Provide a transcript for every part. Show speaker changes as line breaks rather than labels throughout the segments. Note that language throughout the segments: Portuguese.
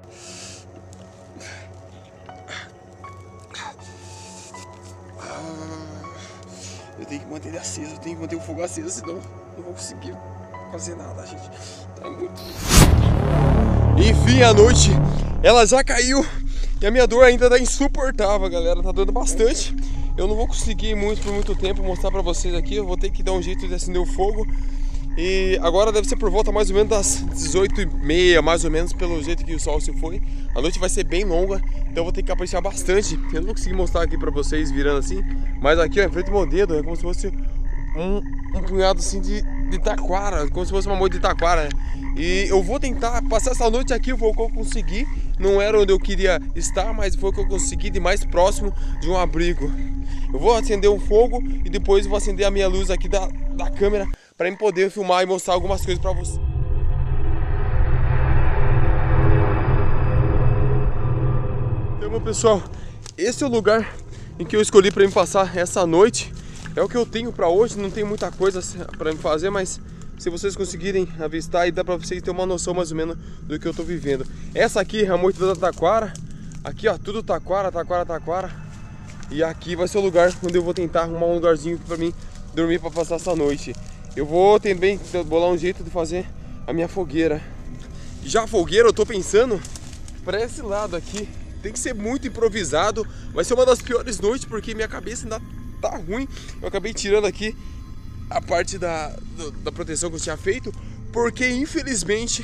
Eu tenho que manter ele aceso, eu tenho que manter o fogo aceso, senão não vou conseguir fazer nada, gente. Tá muito... Enfim, a noite, ela já caiu e a minha dor ainda tá insuportável, galera. Tá doendo bastante. Eu não vou conseguir por muito tempo mostrar pra vocês aqui. Eu vou ter que dar um jeito de acender o fogo. E agora deve ser por volta mais ou menos das 18h30, mais ou menos, pelo jeito que o sol se foi. A noite vai ser bem longa, então eu vou ter que caprichar bastante. Eu não vou conseguir mostrar aqui pra vocês virando assim, mas aqui, ó, em frente ao meu dedo, é como se fosse um punhado assim de taquara, como se fosse uma moita de taquara, né? E eu vou tentar passar essa noite aqui, foi o que eu consegui. Não era onde eu queria estar, mas foi o que eu consegui de mais próximo de um abrigo. Eu vou acender um fogo e depois vou acender a minha luz aqui da câmera para eu poder filmar e mostrar algumas coisas para vocês. Então, meu pessoal, esse é o lugar em que eu escolhi para me passar essa noite. É o que eu tenho para hoje, não tem muita coisa para me fazer, mas se vocês conseguirem avistar, e dá para vocês terem uma noção mais ou menos do que eu tô vivendo. Essa aqui é a moita da taquara. Aqui, ó, tudo taquara. E aqui vai ser o lugar onde eu vou tentar arrumar um lugarzinho para mim dormir para passar essa noite. Eu vou também bolar um jeito de fazer a minha fogueira. Já a fogueira eu tô pensando para esse lado aqui. Tem que ser muito improvisado. Vai ser uma das piores noites porque minha cabeça ainda tá ruim. Eu acabei tirando aqui a parte da proteção que eu tinha feito, porque infelizmente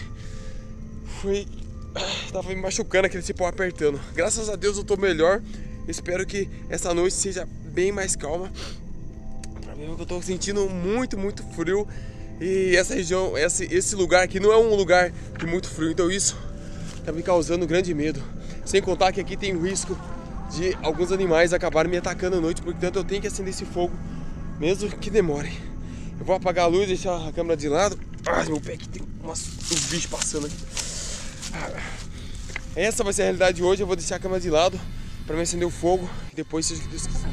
tava me machucando aquele cipó apertando. Graças a Deus eu tô melhor. Espero que essa noite seja bem mais calma. Pra mim, eu tô sentindo muito frio. E essa região, esse lugar aqui não é um lugar de muito frio, então isso tá me causando grande medo. Sem contar que aqui tem o risco de alguns animais acabarem me atacando à noite, portanto eu tenho que acender esse fogo, mesmo que demore. Eu vou apagar a luz, deixar a câmera de lado. Ai, meu pé aqui tem uns bichos passando aqui. Essa vai ser a realidade de hoje. Eu vou deixar a câmera de lado para me acender o fogo e depois seja o que Deus quiser.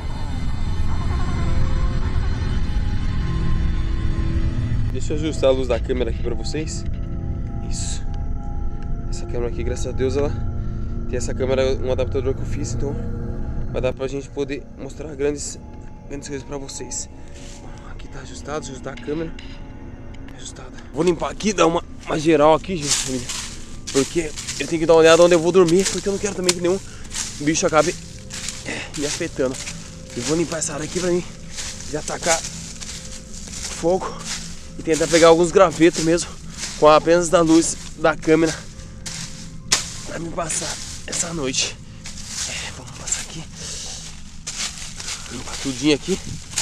Deixa eu ajustar a luz da câmera aqui para vocês. Isso. Essa câmera aqui, graças a Deus, ela tem essa câmera, um adaptador que eu fiz, então vai dar pra gente poder mostrar grandes coisas pra vocês. Aqui tá ajustado, ajustar a câmera. Ajustada. Vou limpar aqui, dar uma geral aqui, gente, porque eu tenho que dar uma olhada onde eu vou dormir, porque eu não quero também que nenhum bicho acabe me afetando. Eu vou limpar essa área aqui pra mim já tacar fogo e tentar pegar alguns gravetos mesmo, com apenas da luz da câmera, pra me passar essa noite. Vamos passar aqui, limpar tudinho aqui.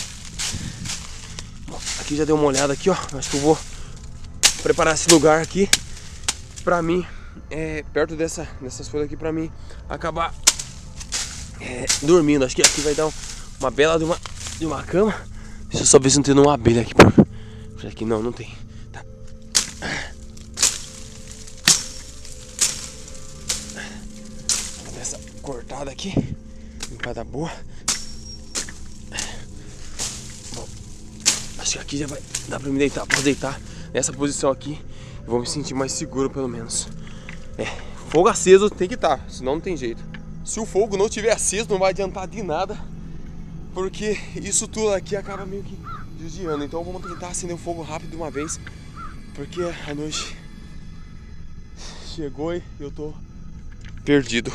Bom, aqui já deu uma olhada aqui, ó. Acho que eu vou preparar esse lugar aqui pra mim, perto dessas folhas aqui, pra mim acabar dormindo. Acho que aqui vai dar uma bela de uma cama. Deixa eu só ver se não tem nenhuma abelha aqui. Aqui não tem. Tá. Vou dar essa cortada aqui, limpada boa. Bom, acho que aqui já vai dar pra me deitar. Posso deitar nessa posição aqui. Eu vou me sentir mais seguro, pelo menos. Fogo aceso tem que estar, senão não tem jeito. Se o fogo não estiver aceso, não vai adiantar de nada, porque isso tudo aqui acaba meio que desviando. Então vamos tentar acender o fogo rápido de uma vez, porque a noite chegou e eu tô perdido.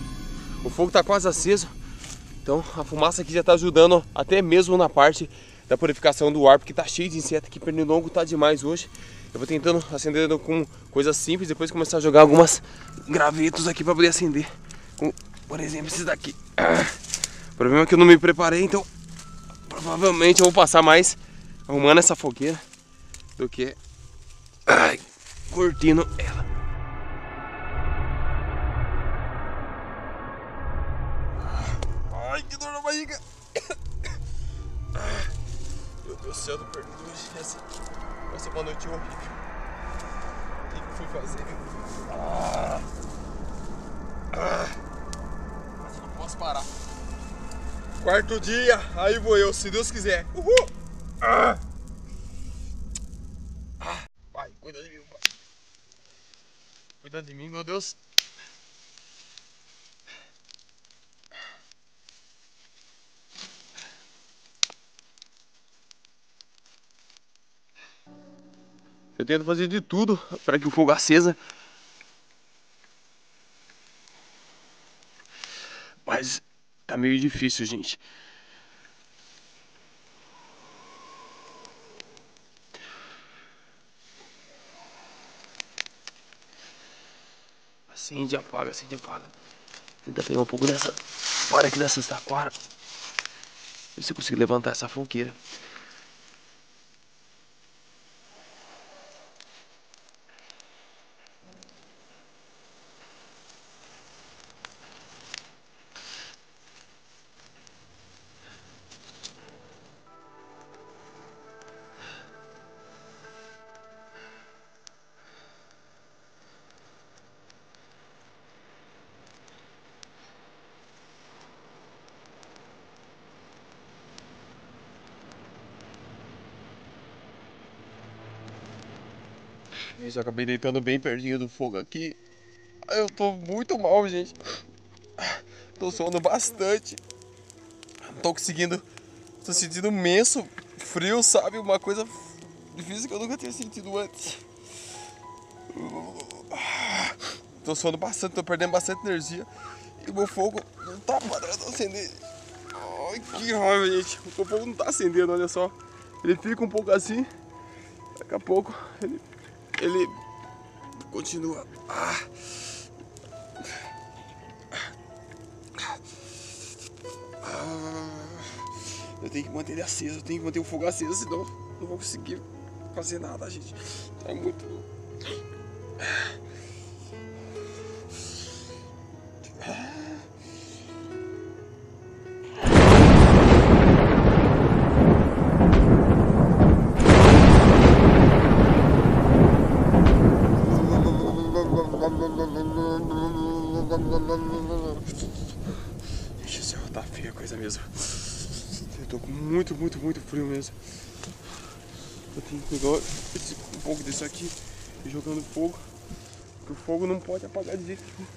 O fogo tá quase aceso, então a fumaça aqui já tá ajudando até mesmo na parte da purificação do ar, porque tá cheio de inseto aqui, pernilongo tá demais hoje. Eu vou tentando acender com coisas simples, depois começar a jogar algumas gravetos aqui para poder acender. Por exemplo, esses daqui. O problema é que eu não me preparei, então provavelmente eu vou passar mais arrumando essa fogueira do que curtindo ela. Ai, que dor na barriga! Meu Deus do céu, tô perdido hoje. Essa é uma noite horrível. O que fui fazer? Mas eu não posso parar. Quarto dia, aí vou eu, se Deus quiser. Uhul! Pai, cuida de mim, pai. Cuida de mim, meu Deus. Eu tento fazer de tudo para que o fogo acesa, mas tá meio difícil, gente. Acende, apaga, acende, apaga. Tenta pegar um pouco dessa. Bora aqui dessa taquara. Ver se eu consigo levantar essa fogueira. Gente, eu acabei deitando bem pertinho do fogo aqui. Eu tô muito mal, gente. Tô suando bastante. Não tô conseguindo. Tô sentindo imenso frio, sabe? Uma coisa difícil que eu nunca tinha sentido antes. Tô suando bastante, tô perdendo bastante energia. E o meu fogo não tá parando acender. Ai, que raiva, gente. O meu fogo não tá acendendo, olha só. Ele fica um pouco assim. Daqui a pouco ele continua. Eu tenho que manter ele aceso, eu tenho que manter o fogo aceso, senão não vou conseguir fazer nada, gente. É muito. Deixa o céu, tá feia a coisa mesmo. Eu tô com muito frio mesmo. Eu tenho que pegar um pouco desse aqui e jogar no fogo. Porque o fogo não pode apagar de jeito nenhum.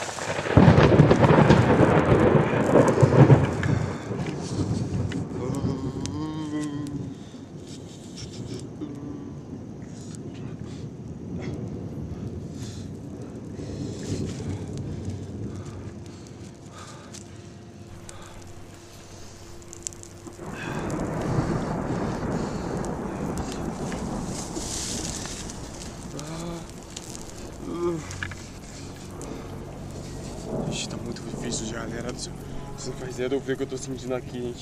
Gente, tá muito difícil já, galera. Você não faz ideia do frio que eu tô sentindo aqui, gente.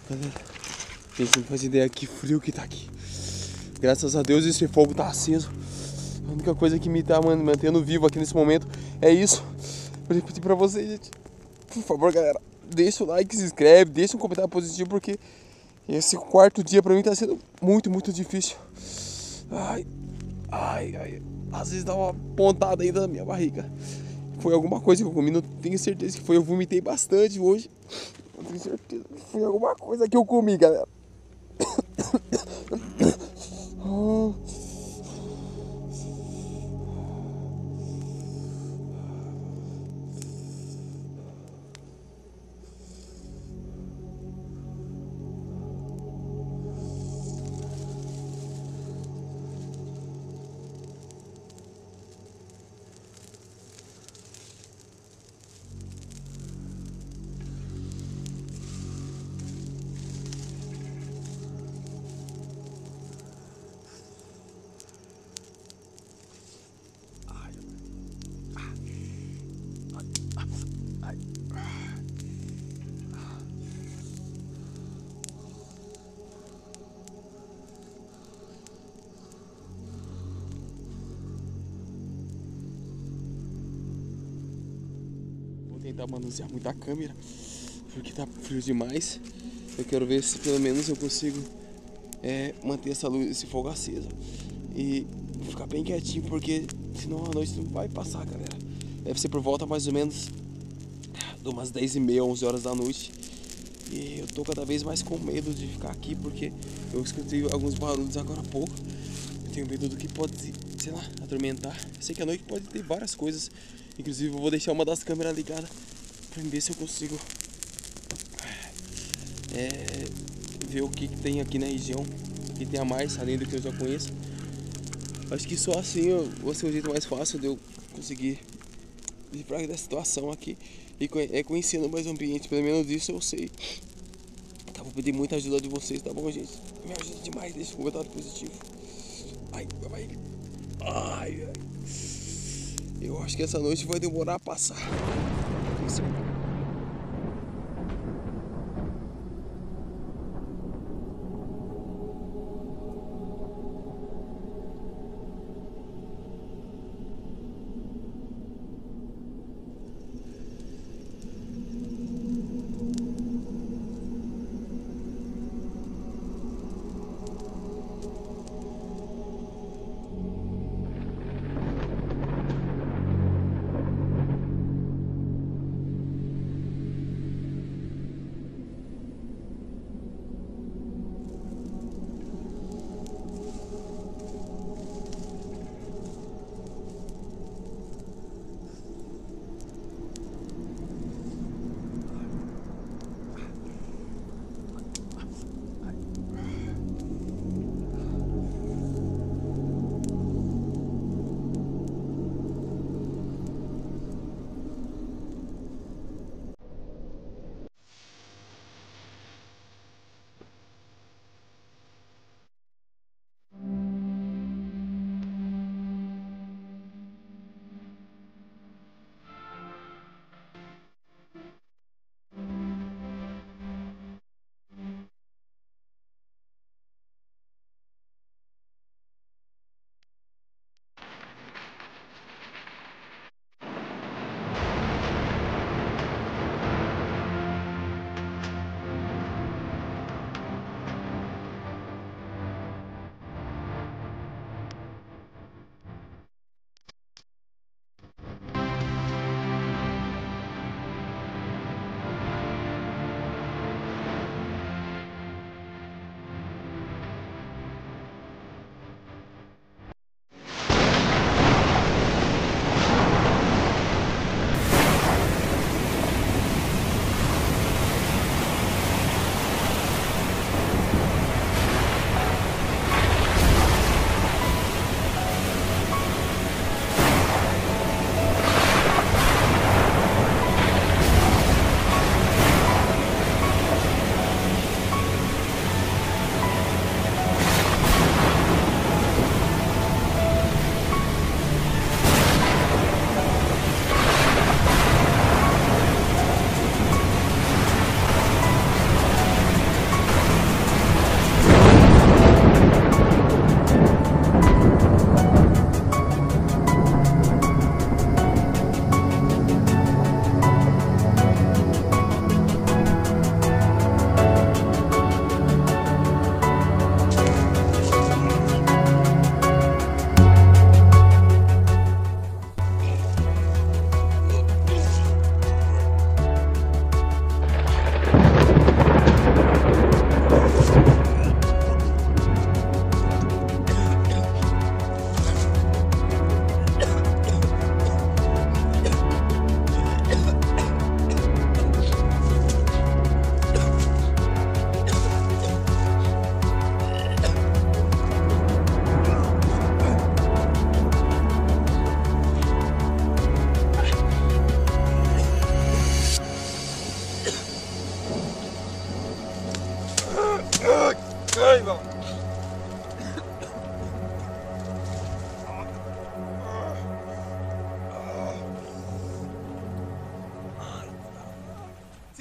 Galera, gente, não faz ideia que frio que tá aqui. Graças a Deus esse fogo tá aceso. A única coisa que me tá mantendo vivo aqui nesse momento é isso. Eu vou pedir pra vocês, gente. Por favor, galera, deixa o like, se inscreve, deixa um comentário positivo, porque esse quarto dia pra mim tá sendo muito, muito difícil. Ai, ai, ai. Às vezes dá uma pontada ainda na minha barriga. Foi alguma coisa que eu comi, não tenho certeza que foi. Eu vomitei bastante hoje. Não tenho certeza que foi alguma coisa que eu comi, galera. Tentar manusear muito a câmera porque tá frio demais. Eu quero ver se pelo menos eu consigo manter essa luz, esse fogo aceso e ficar bem quietinho, porque senão a noite não vai passar, galera. Deve ser por volta mais ou menos de umas 10h30, 11 horas da noite. E eu tô cada vez mais com medo de ficar aqui, porque eu escutei alguns barulhos agora há pouco. Eu tenho medo do que pode, sei lá, atormentar. Eu sei que à noite pode ter várias coisas. Inclusive eu vou deixar uma das câmeras ligada pra ver se eu consigo ver o que tem aqui na região, o que tem a mais, além do que eu já conheço. Acho que só assim vai ser o jeito mais fácil de eu conseguir livrar da situação aqui e conhecendo mais o ambiente. Pelo menos isso eu sei. Tá, vou pedir muita ajuda de vocês, tá bom, gente? Me ajuda demais, deixa um comentário positivo. Ai, vai. Ai. Eu acho que essa noite vai demorar a passar.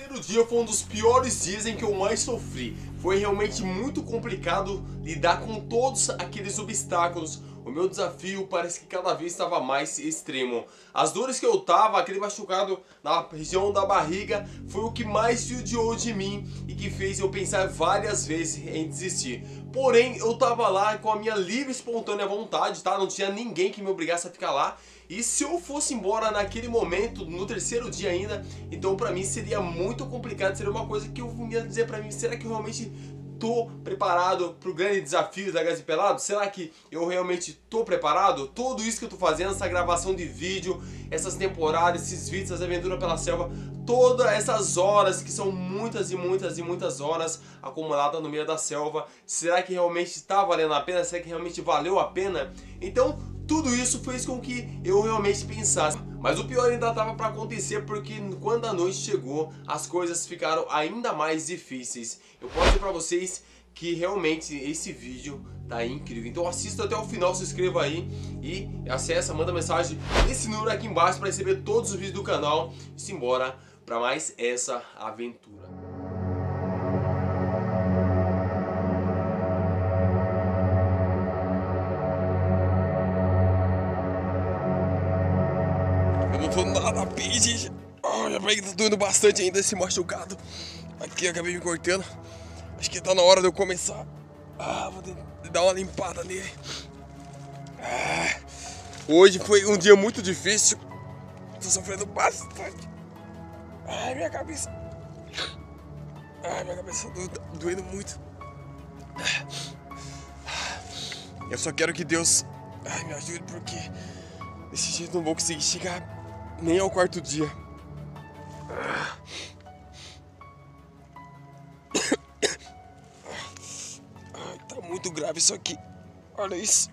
primeiro dia foi um dos piores dias em que eu mais sofri. Foi realmente muito complicado lidar com todos aqueles obstáculos. O meu desafio parece que cada vez estava mais extremo. As dores que eu tava, aquele machucado na região da barriga, foi o que mais judiou de mim e que fez eu pensar várias vezes em desistir. Porém, eu tava lá com a minha livre e espontânea vontade, tá? Não tinha ninguém que me obrigasse a ficar lá. E se eu fosse embora naquele momento, no terceiro dia ainda, então pra mim seria muito complicado, seria uma coisa que eu ia dizer pra mim, será que eu realmente tô preparado pro grande desafio da Gaze Pelado? Será que eu realmente tô preparado? Tudo isso que eu tô fazendo, essa gravação de vídeo, essas temporadas, esses vídeos, essa aventura pela selva, todas essas horas, que são muitas e muitas e muitas horas acumuladas no meio da selva, será que realmente tá valendo a pena? Será que realmente valeu a pena? Então, tudo isso fez com que eu realmente pensasse. Mas o pior ainda estava para acontecer, porque quando a noite chegou, as coisas ficaram ainda mais difíceis. Eu posso dizer para vocês que realmente esse vídeo tá incrível. Então assista até o final, se inscreva aí e acessa, manda mensagem nesse número aqui embaixo para receber todos os vídeos do canal. E simbora para mais essa aventura. Eu não tô nada bem, gente. Minha barriga tá doendo bastante ainda, esse machucado. Aqui, eu acabei me cortando. Acho que tá na hora de eu começar. Vou dar uma limpada nele. Hoje foi um dia muito difícil. Tô sofrendo bastante. Minha cabeça. Minha cabeça tá doendo muito. Eu só quero que Deus me ajude, porque desse jeito não vou conseguir chegar nem ao quarto dia. Tá muito grave isso aqui. Olha isso.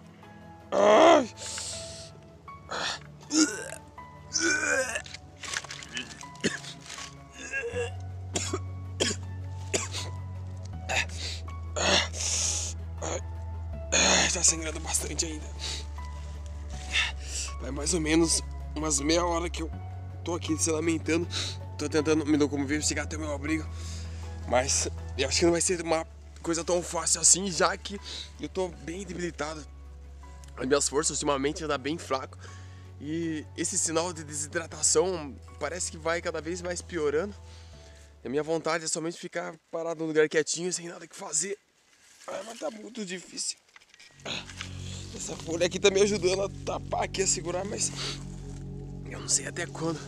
Tá sangrando bastante ainda. Vai mais ou menos umas meia hora que eu tô aqui se lamentando. Tô tentando me locomover, chegar até o meu abrigo. Mas eu acho que não vai ser uma coisa tão fácil assim, já que eu tô bem debilitado. As minhas forças ultimamente andam bem fraco. E esse sinal de desidratação parece que vai cada vez mais piorando. E a minha vontade é somente ficar parado num lugar quietinho, sem nada que fazer. Mas tá muito difícil. Essa folha aqui tá me ajudando a tapar aqui, a segurar, mas eu não sei até quando.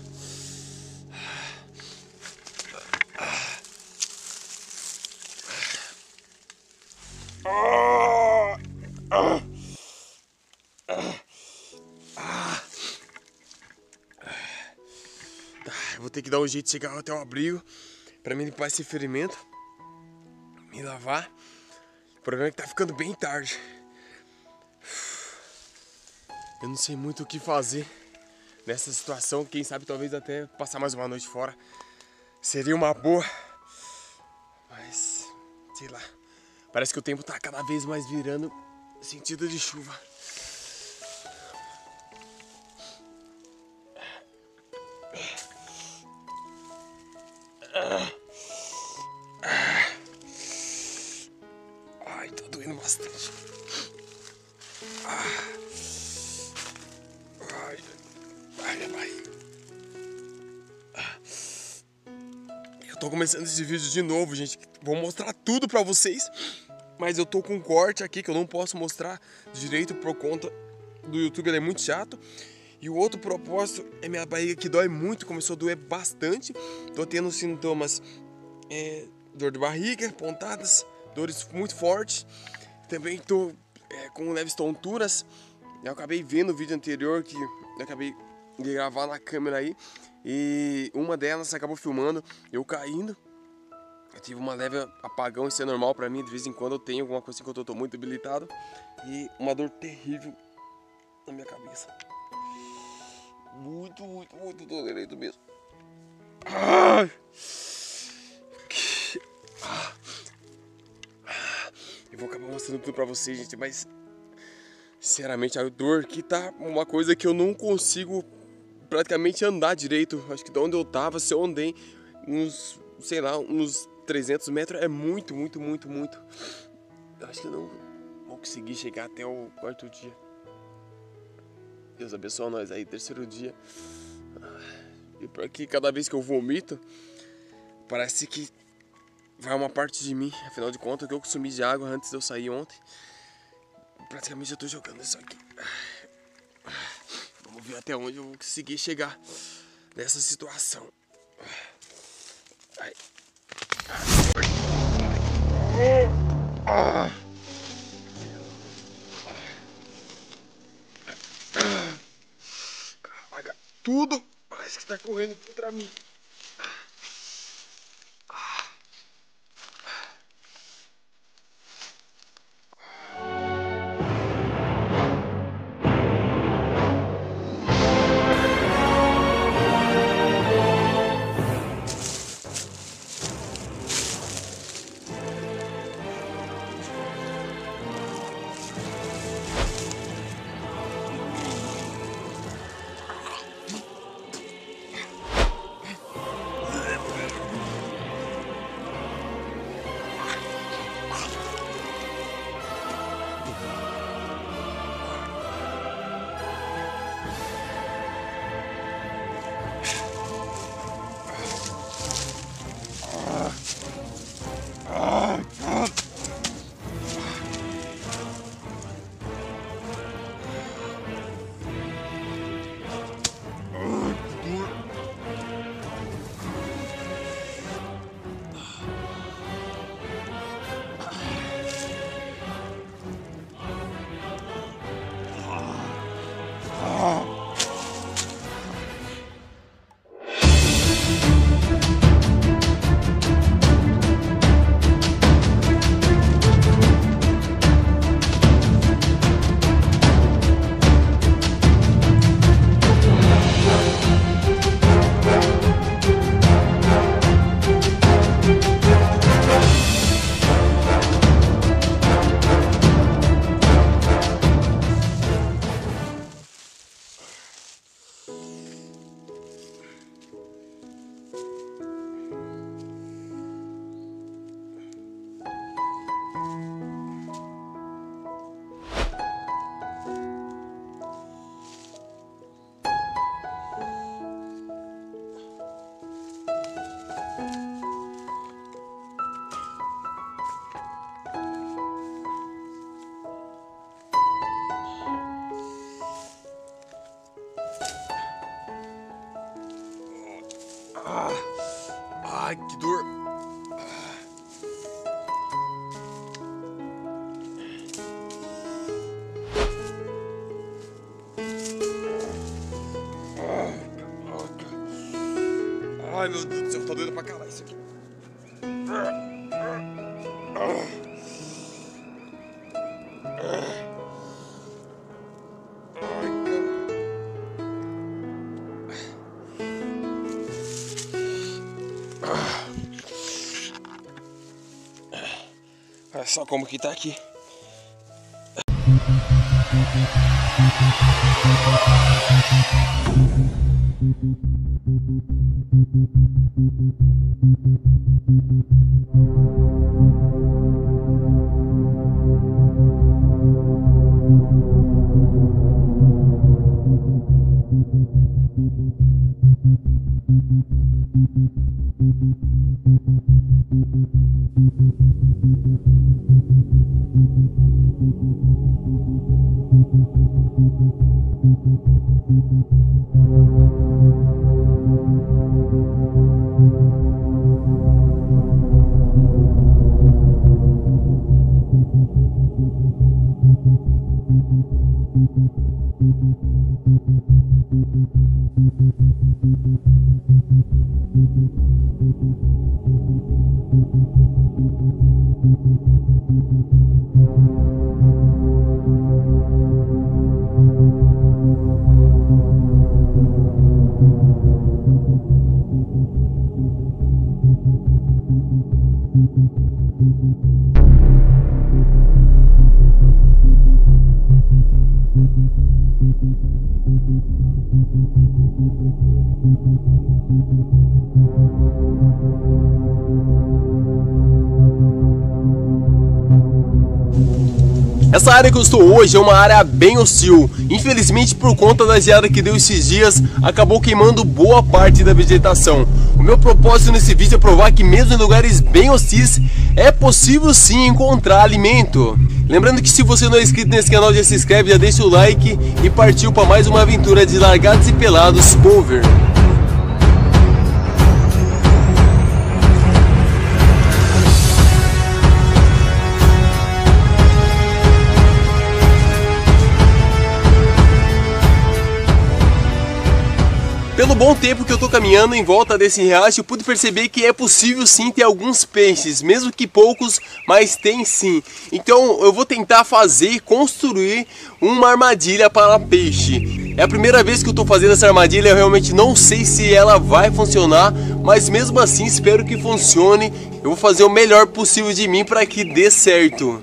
Eu vou ter que dar um jeito de chegar até o abrigo pra me limpar esse ferimento, me lavar. O problema é que tá ficando bem tarde. Eu não sei muito o que fazer nessa situação. Quem sabe talvez até passar mais uma noite fora seria uma boa. Mas, sei lá, parece que o tempo tá cada vez mais virando sentido de chuva. Ai, tá doendo bastante. Ai, minha barriga. Eu tô começando esse vídeo de novo, gente. Vou mostrar tudo pra vocês. Mas eu tô com um corte aqui que eu não posso mostrar direito por conta do YouTube, ele é muito chato. E o outro propósito é minha barriga, que dói muito, começou a doer bastante. Tô tendo sintomas, dor de barriga, pontadas, dores muito fortes. Também tô com leves tonturas. Eu acabei vendo o vídeo anterior que eu acabei de gravar na câmera aí. E uma delas acabou filmando eu caindo. Eu tive uma leve apagão, isso é normal pra mim. De vez em quando eu tenho alguma coisa enquanto eu tô muito debilitado. E uma dor terrível na minha cabeça. Muito dolorido mesmo. Eu vou acabar mostrando tudo pra vocês, gente, mas sinceramente a dor aqui tá uma coisa que eu não consigo praticamente andar direito. Acho que de onde eu tava, se eu andei uns sei lá, uns 300 metros. É muito. Eu acho que eu não vou conseguir chegar até o quarto dia. Deus abençoe nós aí, terceiro dia. E por aqui, cada vez que eu vomito, parece que vai uma parte de mim. Afinal de contas, o que eu consumi de água antes de eu sair ontem, praticamente eu tô jogando isso aqui. Vamos ver até onde eu vou conseguir chegar nessa situação. Ai. Caraca, tudo parece que tá correndo contra mim. Ai, que dor. Ai, meu Deus do céu, tá doido pra caralho isso aqui. Olha só como que tá aqui. Essa área que eu estou hoje é uma área bem hostil. Infelizmente, por conta da geada que deu esses dias, acabou queimando boa parte da vegetação. O meu propósito nesse vídeo é provar que mesmo em lugares bem hostis, é possível sim encontrar alimento. Lembrando que se você não é inscrito nesse canal, já se inscreve, já deixa o like e partiu para mais uma aventura de Largados e Pelados Cover. Pelo bom tempo que eu tô caminhando em volta desse riacho, eu pude perceber que é possível sim ter alguns peixes, mesmo que poucos, mas tem sim. Então eu vou tentar construir uma armadilha para peixe. É a primeira vez que eu tô fazendo essa armadilha, eu realmente não sei se ela vai funcionar, mas mesmo assim espero que funcione. Eu vou fazer o melhor possível de mim para que dê certo.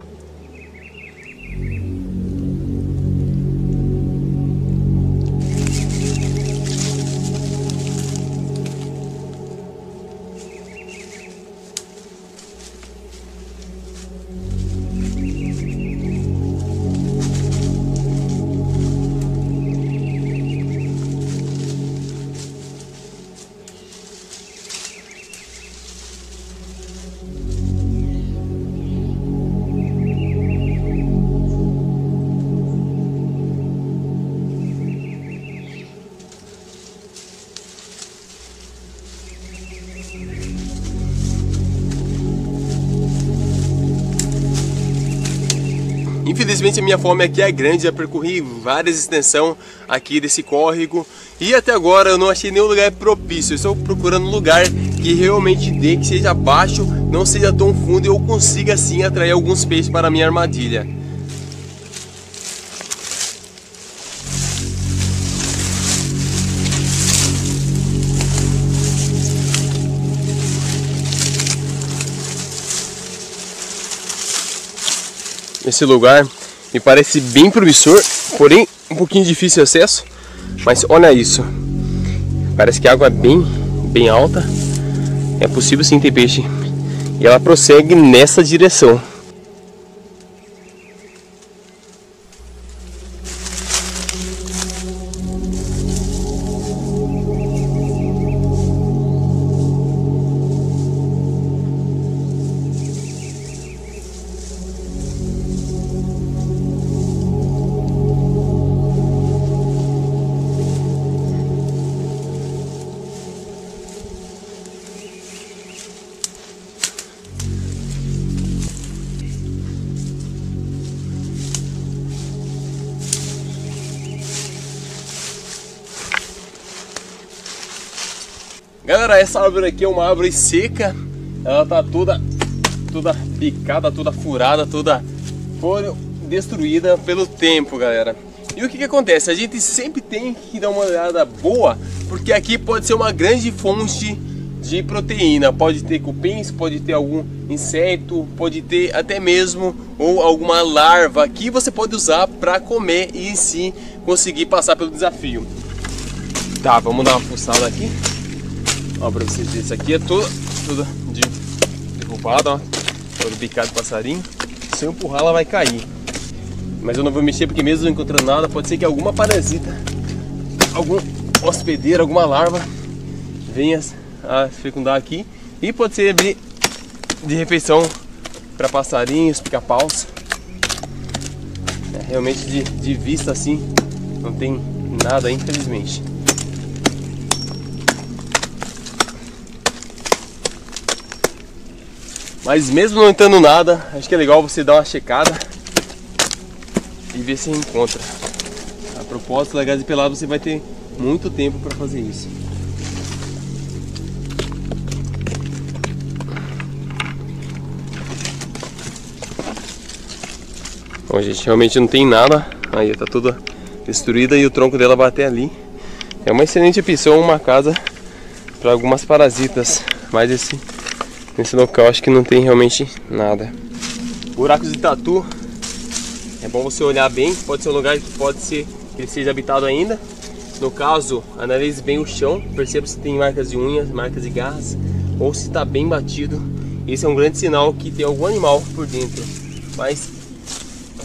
Infelizmente a minha fome aqui é grande, já percorri várias extensões aqui desse córrego e até agora eu não achei nenhum lugar propício. Eu estou procurando um lugar que realmente dê, que seja baixo, não seja tão fundo e eu consiga assim atrair alguns peixes para a minha armadilha. Esse lugar me parece bem promissor, porém um pouquinho difícil de acesso, mas olha isso, parece que a água é bem alta, é possível sim ter peixe, e ela prossegue nessa direção. Galera, essa árvore aqui é uma árvore seca, ela tá toda picada, toda furada, foi destruída pelo tempo, galera. E o que acontece? A gente sempre tem que dar uma olhada boa, porque aqui pode ser uma grande fonte de proteína. Pode ter cupins, pode ter algum inseto, pode ter até mesmo ou alguma larva que você pode usar para comer e sim conseguir passar pelo desafio. Tá, vamos dar uma fuçada aqui. Ó, pra vocês verem, isso aqui é tudo derrubado, ó, todo picado de passarinho. Se eu empurrar ela vai cair, mas eu não vou mexer porque mesmo não encontrando nada, pode ser que alguma parasita, algum hospedeiro, alguma larva venha a fecundar aqui e pode ser de refeição para passarinhos, pica-paus. Realmente de vista assim não tem nada, infelizmente. Mas mesmo não entrando nada, acho que é legal você dar uma checada e ver se encontra. A propósito, Largados e Pelados, você vai ter muito tempo para fazer isso. Bom, gente, realmente não tem nada. Aí tá toda destruída e o tronco dela bate ali. É uma excelente opção, uma casa para algumas parasitas, mas nesse local acho que não tem realmente nada. Buracos de tatu, é bom você olhar bem, pode ser um lugar que pode ser que ele seja habitado ainda. No caso, analise bem o chão, perceba se tem marcas de unhas, marcas de garras, ou se está bem batido. Esse é um grande sinal que tem algum animal por dentro. Mas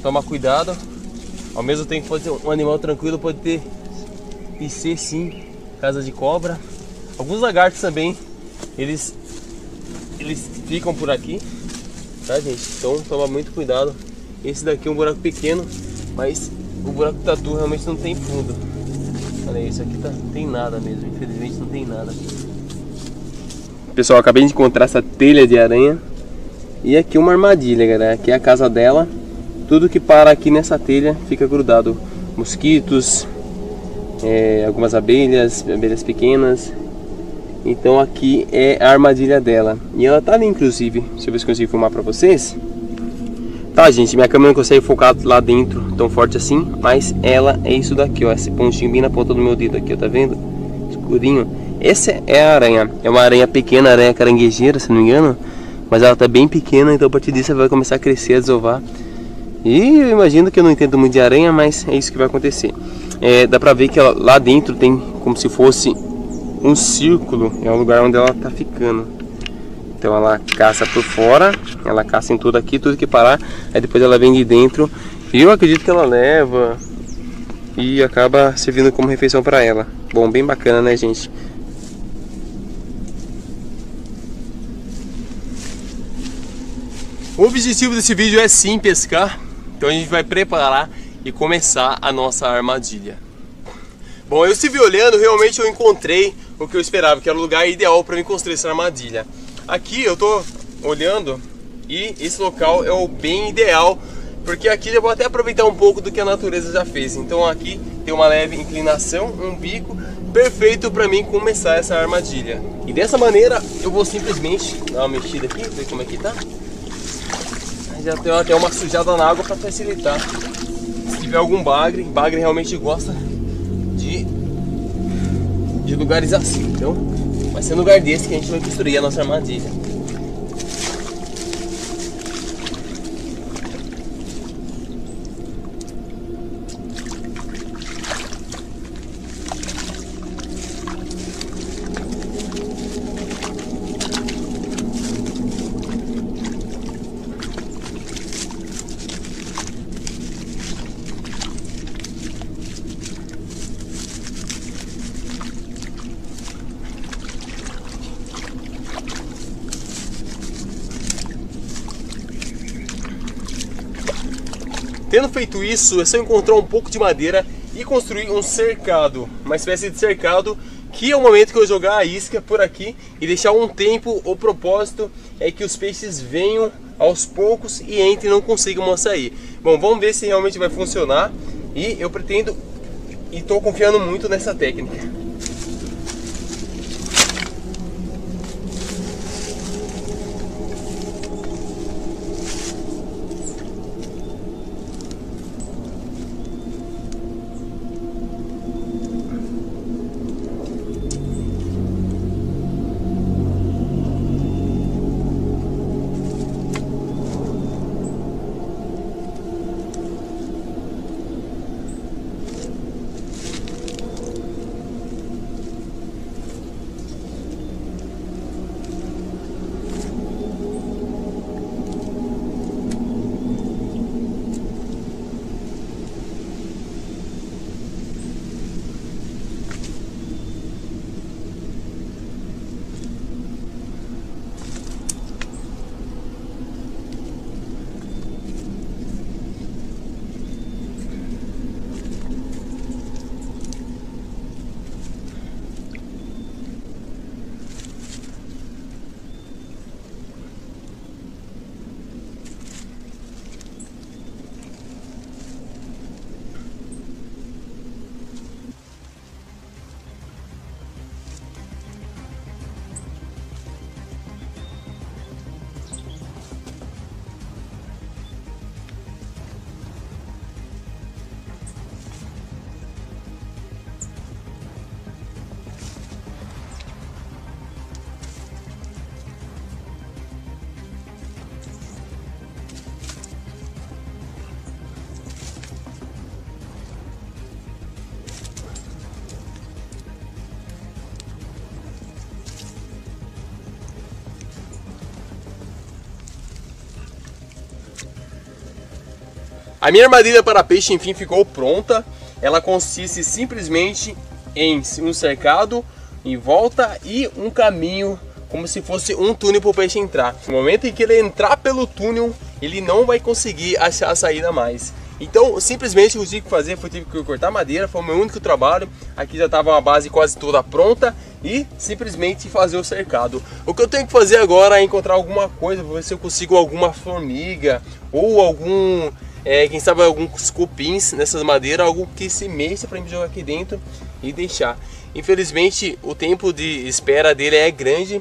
tomar cuidado. Ao mesmo tempo pode ser um animal tranquilo, pode ter e ser sim casa de cobra. Alguns lagartos também, eles ficam por aqui, tá, gente? Então toma muito cuidado. Esse daqui é um buraco pequeno, mas o buraco do tatu realmente não tem fundo. Olha isso aqui, tá, não tem nada mesmo, infelizmente não tem nada.
Pessoal, acabei de encontrar essa telha de aranha. E aqui uma armadilha, galera. Aqui é a casa dela. Tudo que para aqui nessa telha fica grudado. Mosquitos, algumas abelhas pequenas. Então aqui é a armadilha dela. E ela tá ali, inclusive. Deixa eu ver se consigo filmar pra vocês. Tá, gente, minha câmera não consegue focar lá dentro tão forte assim. Mas ela é isso daqui, ó. Esse pontinho bem na ponta do meu dedo aqui, ó. Tá vendo? Escurinho. Essa é a aranha. É uma aranha pequena, aranha caranguejeira, se não me engano. Mas ela tá bem pequena, então a partir disso ela vai começar a crescer, a desovar. E eu imagino que eu não entendo muito de aranha, mas é isso que vai acontecer. Dá pra ver que ela, lá dentro tem como se fosse um círculo. É o lugar onde ela tá ficando. Então ela caça por fora, ela caça em tudo aqui, tudo que parar. Aí depois ela vem de dentro. E eu acredito que ela leva e acaba servindo como refeição pra ela. Bom, bem bacana, né, gente? O objetivo desse vídeo é sim pescar, então a gente vai preparar e começar a nossa armadilha. Bom, eu estive olhando, realmente eu encontrei o que eu esperava, que era o lugar ideal para mim construir essa armadilha. Aqui eu tô olhando e esse local é o bem ideal, porque aqui eu vou até aproveitar um pouco do que a natureza já fez. Então aqui tem uma leve inclinação, um bico, perfeito para mim começar essa armadilha. E dessa maneira eu vou simplesmente dar uma mexida aqui, ver como é que tá. Já tem até uma sujada na água para facilitar. Se tiver algum bagre realmente gosta de lugares assim. Então vai ser um lugar desse que a gente vai construir a nossa armadilha. Tendo feito isso, é só encontrar um pouco de madeira e construir um cercado, uma espécie de cercado, que é o momento que eu jogar a isca por aqui e deixar um tempo. O propósito é que os peixes venham aos poucos e entrem e não consigam sair. Bom, vamos ver se realmente vai funcionar, e eu pretendo e estou confiando muito nessa técnica. A minha armadilha para peixe, enfim, ficou pronta. Ela consiste simplesmente em um cercado em volta e um caminho, como se fosse um túnel para o peixe entrar. No momento em que ele entrar pelo túnel, ele não vai conseguir achar a saída mais. Então, simplesmente o que eu tive que fazer foi cortar madeira, foi o meu único trabalho. Aqui já estava a base quase toda pronta e simplesmente fazer o cercado. O que eu tenho que fazer agora é encontrar alguma coisa, para ver se eu consigo alguma formiga ou algum, quem sabe alguns cupins nessas madeiras, algo que se mexa para me jogar aqui dentro e deixar. Infelizmente, o tempo de espera dele é grande.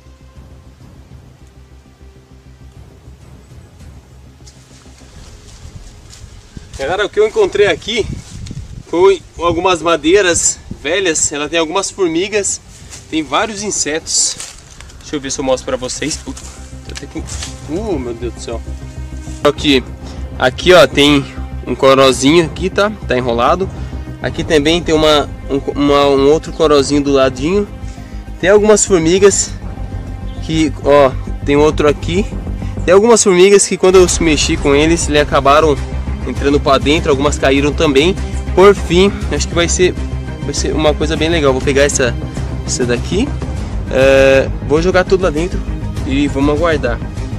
Galera, o que eu encontrei aqui foi algumas madeiras velhas. Ela tem algumas formigas, tem vários insetos. Deixa eu ver se eu mostro pra vocês. Meu Deus do céu. Aqui ó, tem um corozinho aqui, tá enrolado. Aqui também tem um outro corozinho do ladinho. Tem algumas formigas que, ó, tem outro aqui. Tem algumas formigas que quando eu mexi com eles acabaram entrando para dentro, algumas caíram também. Por fim, acho que vai ser uma coisa bem legal. Vou pegar essa daqui, vou jogar tudo lá dentro e vamos aguardar.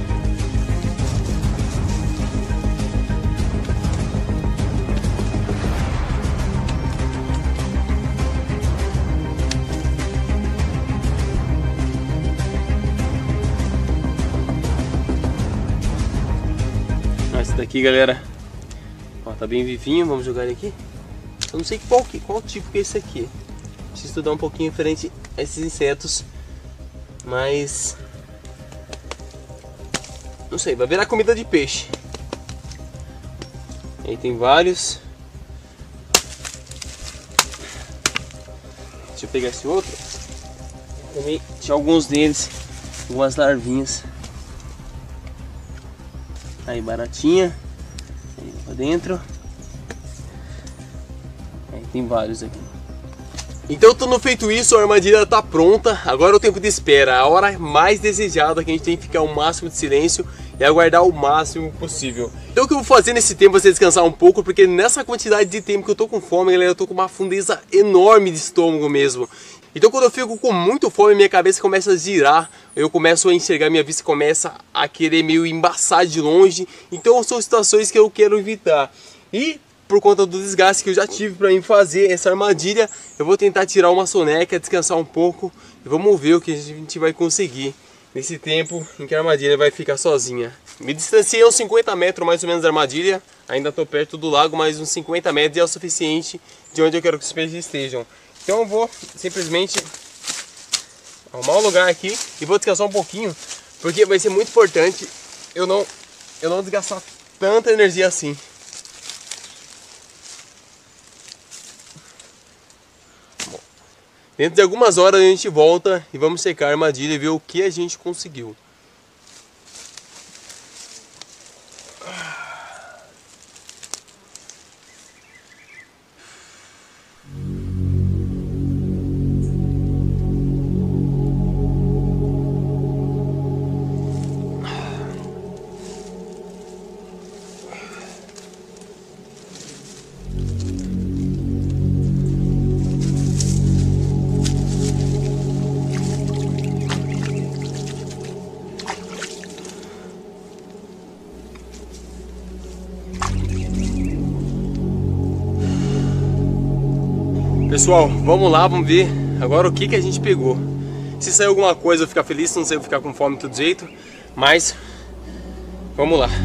Esse daqui, galera, ó, tá bem vivinho. Vamos jogar ele aqui. Eu não sei qual tipo que é esse aqui. Preciso estudar um pouquinho diferente a esses insetos, mas não sei, vai virar comida de peixe. Aí tem vários. Deixa eu pegar esse outro. Também tinha alguns deles, algumas larvinhas. Aí, baratinha. Aí pra dentro. Aí tem vários aqui. Então, tendo feito isso, a armadilha tá pronta. Agora é o tempo de espera, a hora mais desejada, que a gente tem que ficar o máximo de silêncio e aguardar o máximo possível. Então o que eu vou fazer nesse tempo é você descansar um pouco, porque nessa quantidade de tempo que eu tô com fome, galera, eu tô com uma fundeza enorme de estômago mesmo. Então quando eu fico com muito fome, minha cabeça começa a girar, eu começo a enxergar, minha vista começa a querer meio embaçar de longe. Então são situações que eu quero evitar. E por conta do desgaste que eu já tive para mim fazer essa armadilha, eu vou tentar tirar uma soneca, descansar um pouco e vamos ver o que a gente vai conseguir nesse tempo em que a armadilha vai ficar sozinha. Me distanciei uns 50 metros mais ou menos da armadilha, ainda estou perto do lago, mas uns 50 metros é o suficiente de onde eu quero que os peixes estejam. Então eu vou simplesmente arrumar um lugar aqui e vou descansar um pouquinho, porque vai ser muito importante eu não desgastar tanta energia assim. Bom, dentro de algumas horas a gente volta e vamos secar a armadilha e ver o que a gente conseguiu. Pessoal, vamos lá, vamos ver agora o que a gente pegou. Se sair alguma coisa eu vou ficar feliz, se não sair eu vou ficar com fome de todo jeito. Mas, vamos lá.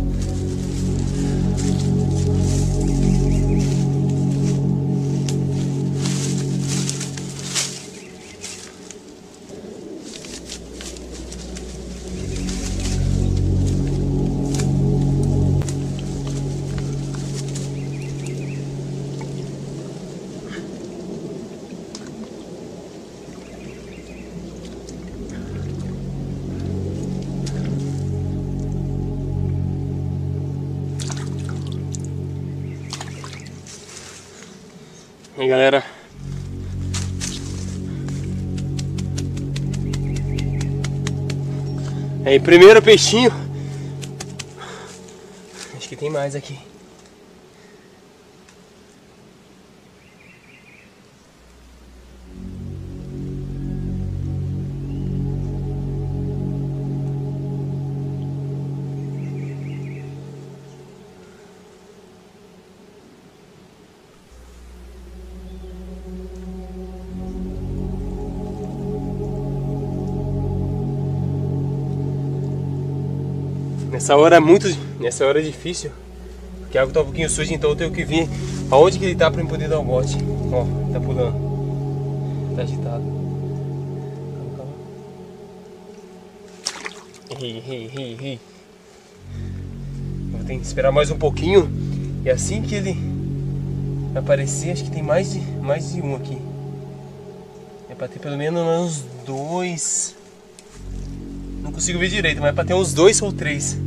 E aí, galera, aí, primeiro peixinho. Acho que tem mais aqui.
Nessa hora é difícil, porque a água tá um pouquinho suja, então eu tenho que ver aonde que ele tá pra eu poder dar o bote. Ó, tá pulando. Tá agitado. Calma. Errei. Eu tenho que esperar mais um pouquinho. E assim que ele aparecer, acho que tem mais de um aqui. É pra ter pelo menos uns 2. Não consigo ver direito, mas é pra ter uns 2 ou 3.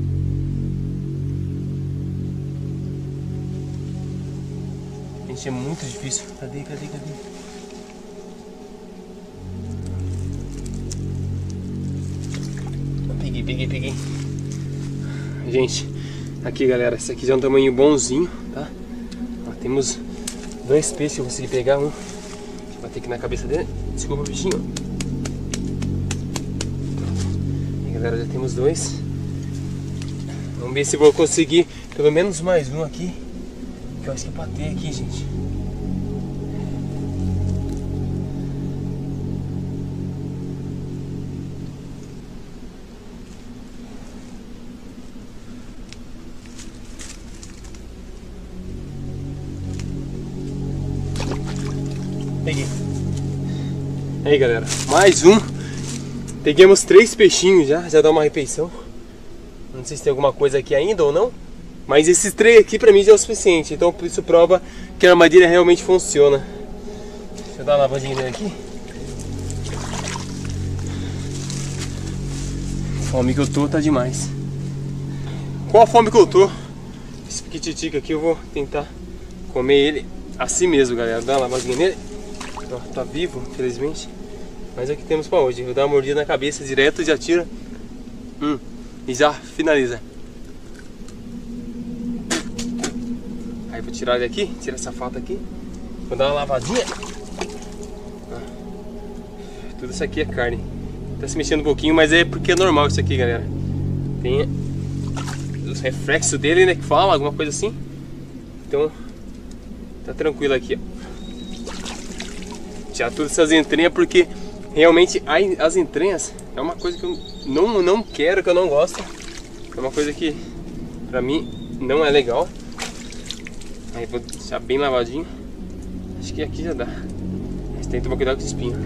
Gente, é muito difícil. Cadê? Peguei. Gente, aqui galera, esse aqui já é um tamanho bonzinho, tá? Ó, temos 2 peixes que eu consegui pegar. Deixa eu bater aqui na cabeça dele. Desculpa, bichinho. E galera, já temos 2. Vamos ver se eu vou conseguir pelo menos mais um aqui. Que eu acho que é pra ter aqui, gente. Peguei. Aí galera, mais um. Peguemos 3 peixinhos já dá uma refeição. Não sei se tem alguma coisa aqui ainda ou não, mas esses 3 aqui pra mim já é o suficiente. Então isso prova que a armadilha realmente funciona. Deixa eu dar uma lavadinha nele aqui. Fome que eu tô tá demais. Qual a fome que eu tô? Esse piquititica aqui eu vou tentar comer ele assim mesmo, galera. Dá uma lavadinha nele. Ó, tá vivo, infelizmente. Mas é o que temos pra hoje. Vou dar uma mordida na cabeça direto e já tira. E já finaliza. Aí vou tirar ele aqui, tira essa falta aqui. Vou dar uma lavadinha. Tudo isso aqui é carne. Tá se mexendo um pouquinho, mas é porque é normal isso aqui, galera. Tem os reflexos dele, né, que fala, alguma coisa assim. Então, tá tranquilo aqui, ó. Tirar todas essas entranhas, porque realmente as entranhas é uma coisa que eu não quero, que eu não gosto. É uma coisa que pra mim não é legal. Aí vou deixar bem lavadinho. Acho que aqui já dá. Mas tem que tomar cuidado com os espinhos.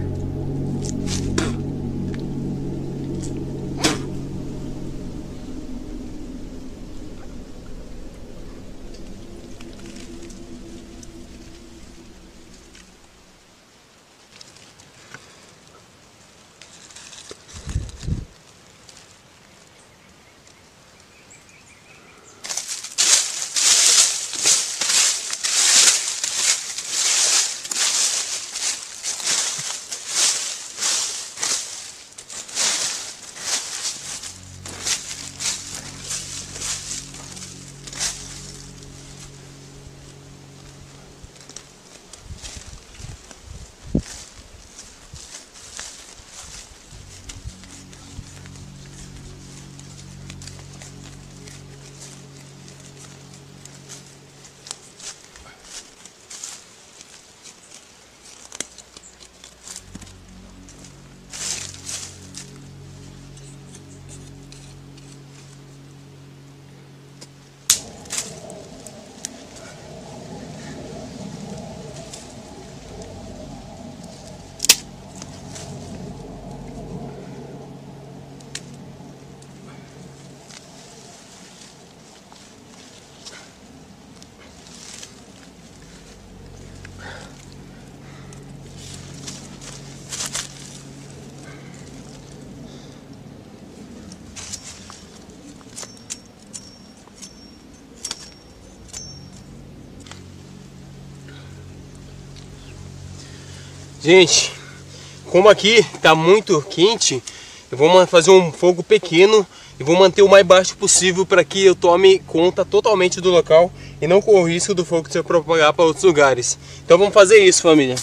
Gente, como aqui tá muito quente, eu vou fazer um fogo pequeno e vou manter o mais baixo possível para que eu tome conta totalmente do local e não corra o risco do fogo se propagar para outros lugares. Então vamos fazer isso, família.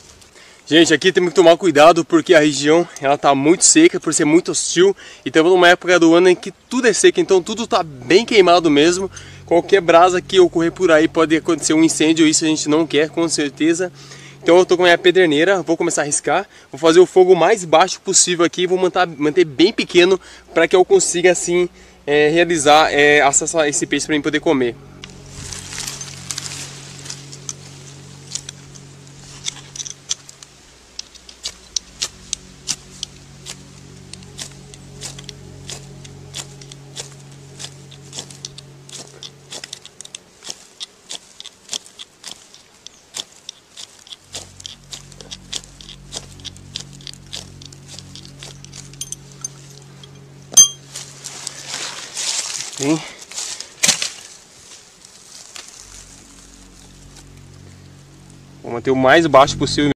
Gente, aqui temos que tomar cuidado porque a região ela tá muito seca por ser muito hostil e estamos numa época do ano em que tudo é seco, então tudo tá bem queimado mesmo. Qualquer brasa que ocorrer por aí pode acontecer um incêndio, isso a gente não quer, com certeza. Então eu tô com a minha pederneira, vou começar a riscar, vou fazer o fogo mais baixo possível aqui, vou manter bem pequeno para que eu consiga assim
realizar acesso a esse peixe para mim poder comer. Sim. Vou manter o mais baixo possível.